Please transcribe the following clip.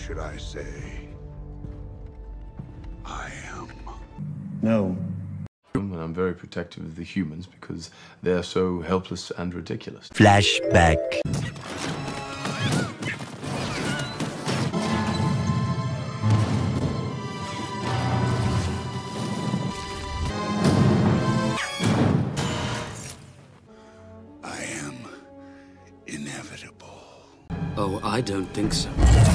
should I say? I am. No. And I'm very protective of the humans because they're so helpless and ridiculous. Flashback. I am inevitable. Oh, I don't think so.